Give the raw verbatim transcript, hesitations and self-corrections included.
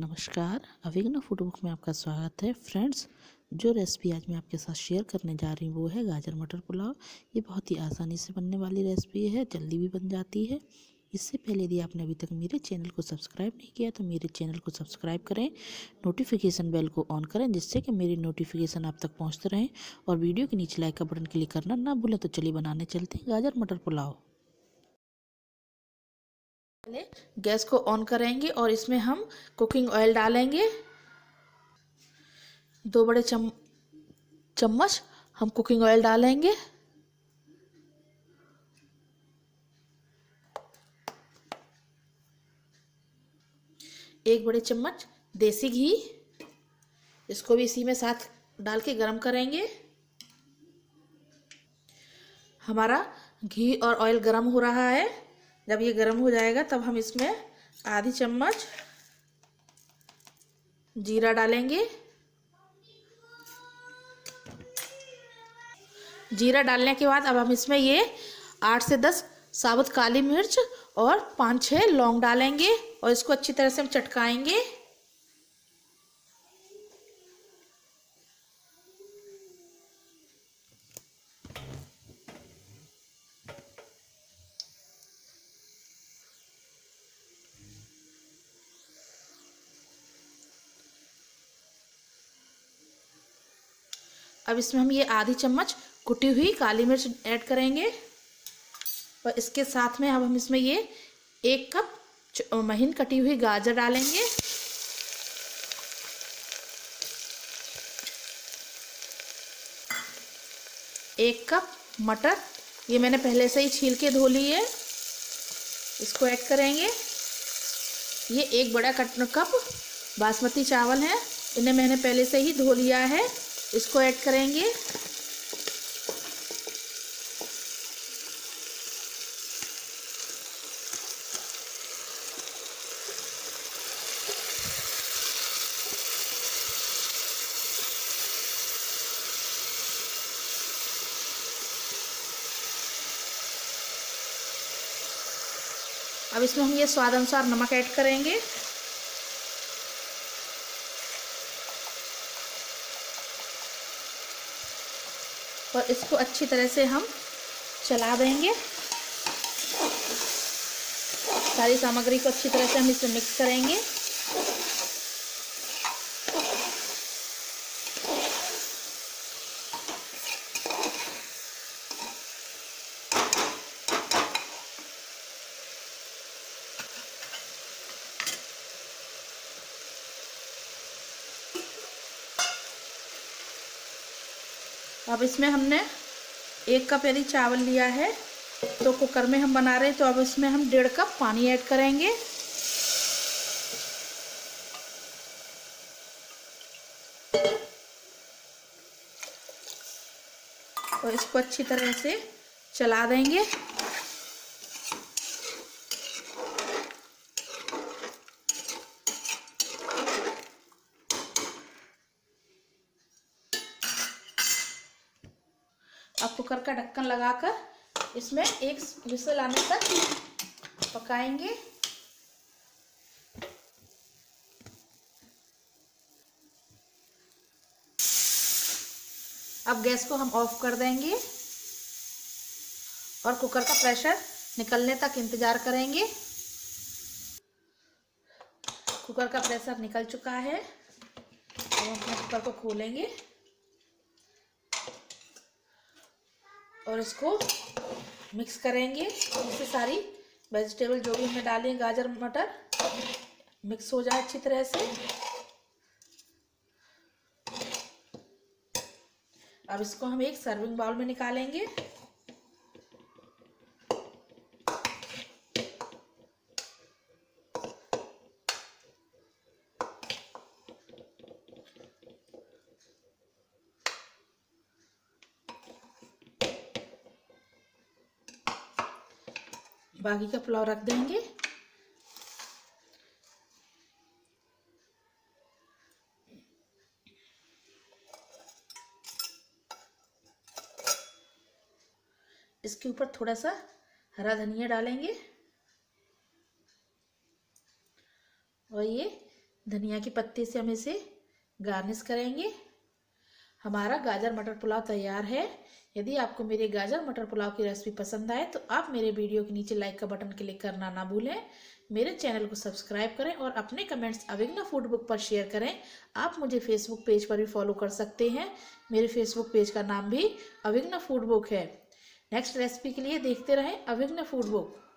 नमस्कार, अविघ्ना food book में आपका स्वागत है। फ्रेंड्स, जो रेसिपी आज मैं आपके साथ शेयर करने जा रही हूँ वो है गाजर मटर पुलाव। ये बहुत ही आसानी से बनने वाली रेसिपी है, जल्दी भी बन जाती है। इससे पहले यदि आपने अभी तक मेरे चैनल को सब्सक्राइब नहीं किया तो मेरे चैनल को सब्सक्राइब करें, नोटिफिकेशन बेल को ऑन करें जिससे कि मेरी नोटिफिकेशन आप तक पहुँचते रहें, और वीडियो के नीचे लाइक का बटन क्लिक करना ना भूलें। तो चलिए बनाने चलते हैं गाजर मटर पुलाव। पहले गैस को ऑन करेंगे और इसमें हम कुकिंग ऑयल डालेंगे। दो बड़े चम चम्मच हम कुकिंग ऑयल डालेंगे। एक बड़े चम्मच देसी घी, इसको भी इसी में साथ डाल के गरम करेंगे। हमारा घी और ऑयल गरम हो रहा है। जब ये गरम हो जाएगा तब हम इसमें आधी चम्मच जीरा डालेंगे। जीरा डालने के बाद अब हम इसमें ये आठ से दस साबुत काली मिर्च और पाँच छः लौंग डालेंगे और इसको अच्छी तरह से हम चटकाएंगे। अब इसमें हम ये आधी चम्मच कुटी हुई काली मिर्च ऐड करेंगे और इसके साथ में अब हम इसमें ये एक कप महीन कटी हुई गाजर डालेंगे। एक कप मटर, ये मैंने पहले से ही छील के धो ली है, इसको ऐड करेंगे। ये एक बड़ा कप बासमती चावल है, इन्हें मैंने पहले से ही धो लिया है, इसको ऐड करेंगे। अब इसमें हम ये स्वाद अनुसार नमक ऐड करेंगे। और इसको अच्छी तरह से हम चला देंगे। सारी सामग्री को अच्छी तरह से हम इसमें मिक्स करेंगे। अब इसमें हमने एक कप यदि चावल लिया है तो कुकर में हम बना रहे हैं, तो अब इसमें हम डेढ़ कप पानी ऐड करेंगे। और इसको अच्छी तरह से चला देंगे। अब कुकर का ढक्कन लगाकर इसमें एक विसल आने तक पकाएंगे। अब गैस को हम ऑफ कर देंगे और कुकर का प्रेशर निकलने तक इंतजार करेंगे। कुकर का प्रेशर निकल चुका है। अब हम अपने कुकर को खोलेंगे और इसको मिक्स करेंगे। इससे सारी वेजिटेबल जो भी हमने डाली गाजर मटर मिक्स हो जाए अच्छी तरह से। अब इसको हम एक सर्विंग बाउल में निकालेंगे। बाकी का पुलाव रख देंगे। इसके ऊपर थोड़ा सा हरा धनिया डालेंगे और ये धनिया की पत्ती से हम इसे गार्निश करेंगे। हमारा गाजर मटर पुलाव तैयार है। यदि आपको मेरे गाजर मटर पुलाव की रेसिपी पसंद आए तो आप मेरे वीडियो के नीचे लाइक का बटन क्लिक करना ना भूलें। मेरे चैनल को सब्सक्राइब करें और अपने कमेंट्स अविघ्ना फूड बुक पर शेयर करें। आप मुझे फेसबुक पेज पर भी फॉलो कर सकते हैं। मेरे फेसबुक पेज का नाम भी अविघ्ना फूड बुक है। नेक्स्ट रेसिपी के लिए देखते रहें अविघ्ना फूड बुक।